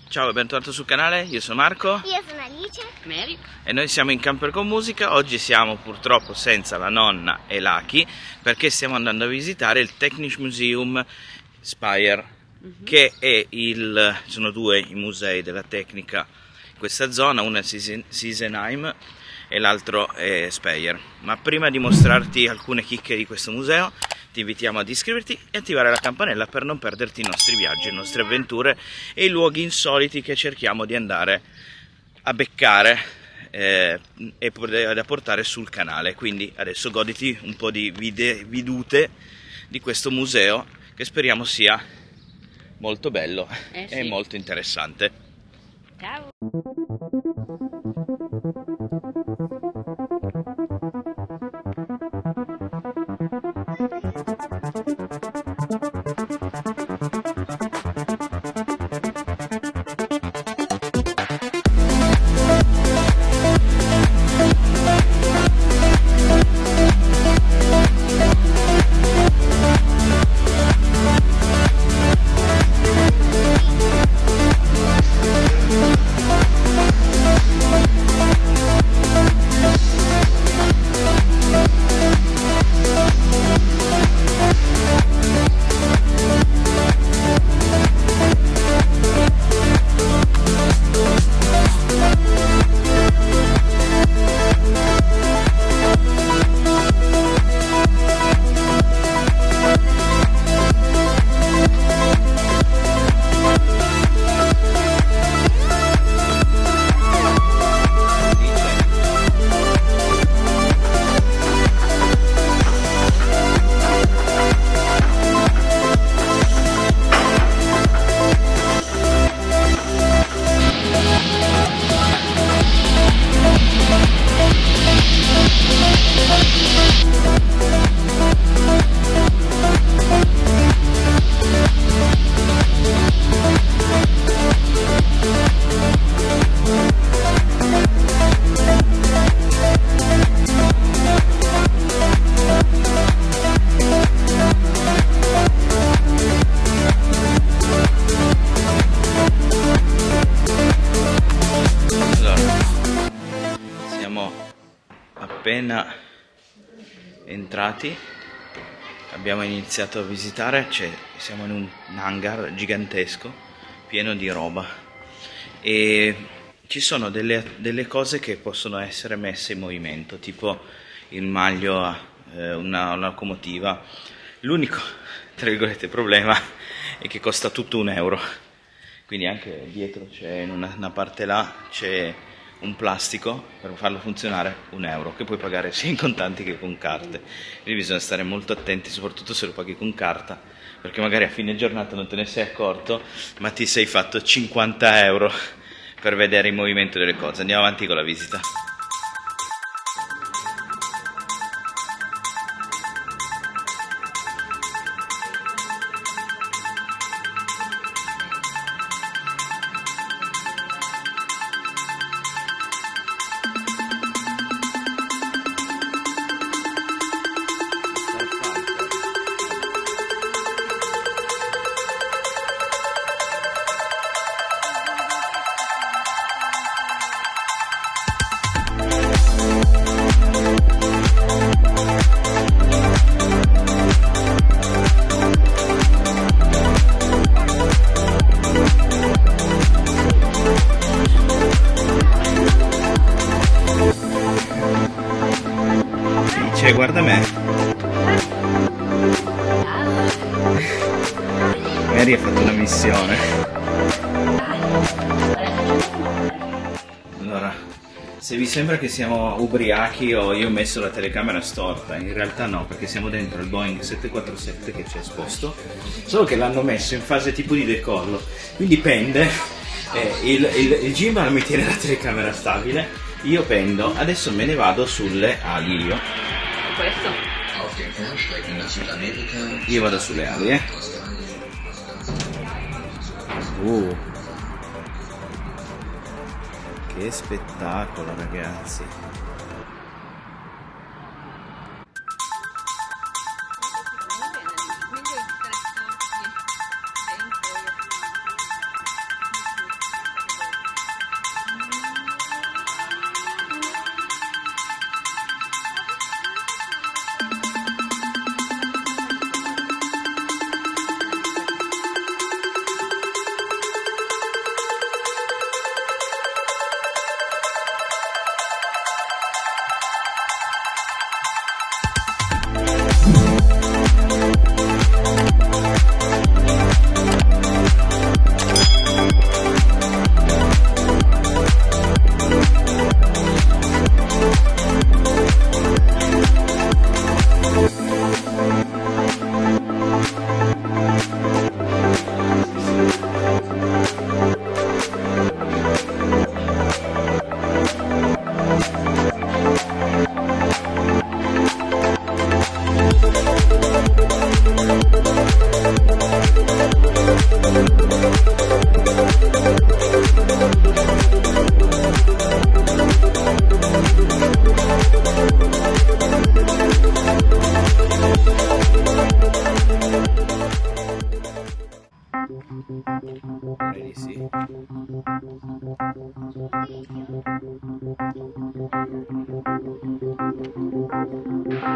Ciao e bentornato sul canale, io sono Marco. Io sono Alice. Mary. E noi siamo in Camper con Musica. Oggi siamo purtroppo senza la nonna e Lucky perché stiamo andando a visitare il Technikmuseum Speyer, che è sono due i musei della tecnica in questa zona, uno è Sesenheim e l'altro è Speyer. Ma prima di mostrarti alcune chicche di questo museo, ti invitiamo ad iscriverti e attivare la campanella per non perderti i nostri viaggi, le nostre avventure e i luoghi insoliti che cerchiamo di andare a beccare e da portare sul canale. Quindi adesso goditi un po' di vedute di questo museo che speriamo sia molto bello e molto interessante. Ciao. Appena entrati abbiamo iniziato a visitare, siamo in un hangar gigantesco pieno di roba e ci sono delle cose che possono essere messe in movimento, tipo il maglio, una locomotiva. L'unico, tra virgolette, problema è che costa tutto €1, quindi anche dietro c'è in una parte là c'è un plastico per farlo funzionare €1 che puoi pagare sia in contanti che con carte. Quindi bisogna stare molto attenti, soprattutto se lo paghi con carta, perché magari a fine giornata non te ne sei accorto ma ti sei fatto €50 per vedere il movimento delle cose. Andiamo avanti con la visita. Guarda me. Mary ha fatto una missione. Allora, se vi sembra che siamo ubriachi o io ho messo la telecamera storta, in realtà no, perché siamo dentro il Boeing 747 che ci è esposto, solo che l'hanno messo in fase tipo di decollo, quindi pende, il gimbal mi tiene la telecamera stabile, io pendo, adesso me ne vado sulle ali io. Io vado sulle ali, che spettacolo, ragazzi.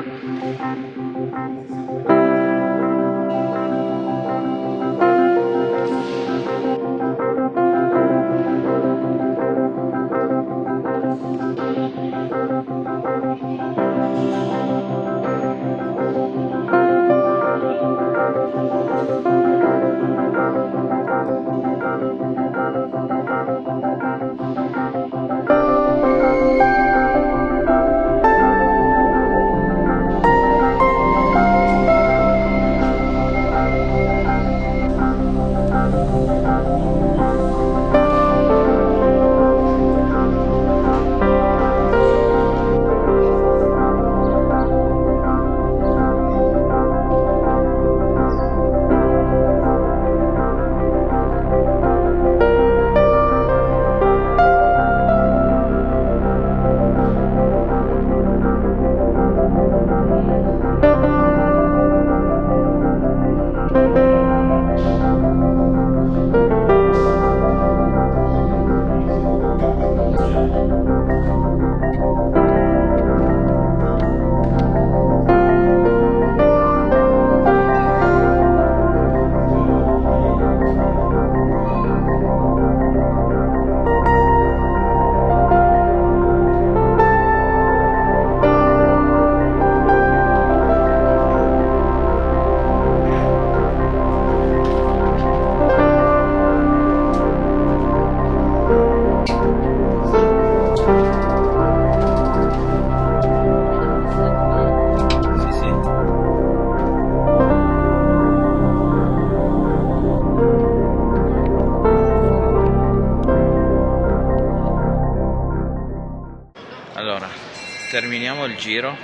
Allora, terminiamo il giro.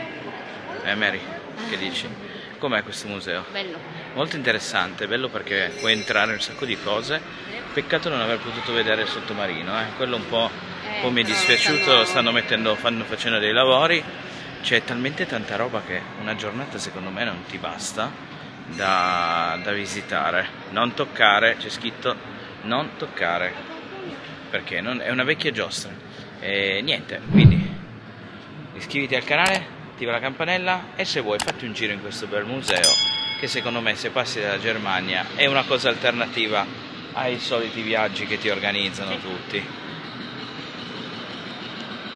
Mary, che dici? Com'è questo museo? Bello. Molto interessante, bello perché puoi entrare in un sacco di cose. Peccato non aver potuto vedere il sottomarino, quello un po' mi è dispiaciuto, stanno facendo dei lavori. C'è talmente tanta roba che una giornata secondo me non ti basta da visitare. Non toccare, c'è scritto non toccare, perché è una vecchia giostra. E niente, quindi iscriviti al canale, attiva la campanella e se vuoi fatti un giro in questo bel museo che secondo me, se passi dalla Germania, è una cosa alternativa ai soliti viaggi che ti organizzano tutti.